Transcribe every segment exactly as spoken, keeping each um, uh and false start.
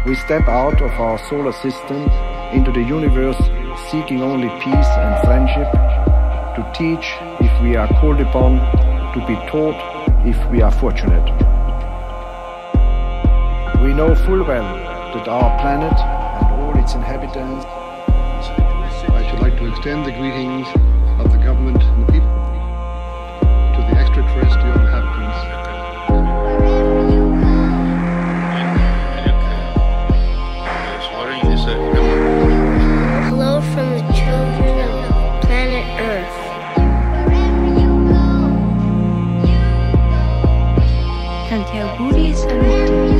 We step out of our solar system into the universe, seeking only peace and friendship, to teach if we are called upon, to be taught if we are fortunate. We know full well that our planet and all its inhabitants. I should like to extend the greetings of the government and the people to the extraterrestrial inhabitants. Hello from the children of planet Earth. Tanti auguri e saluti.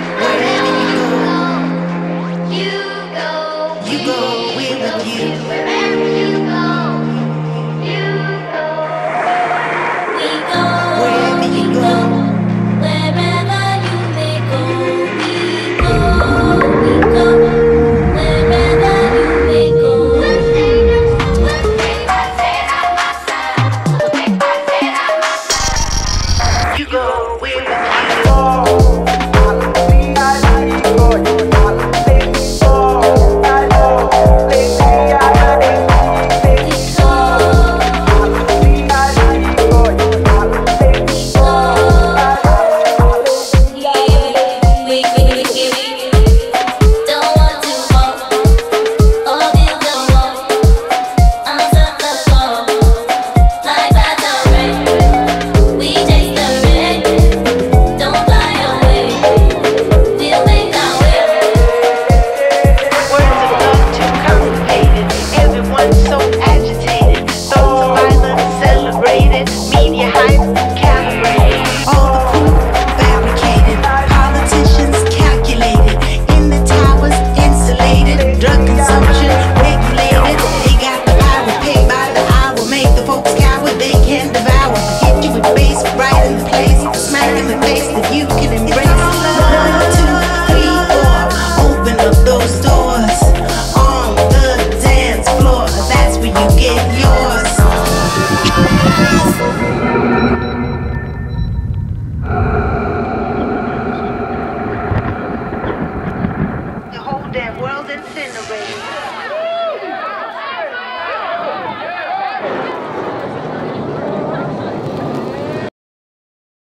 You go, we're with you.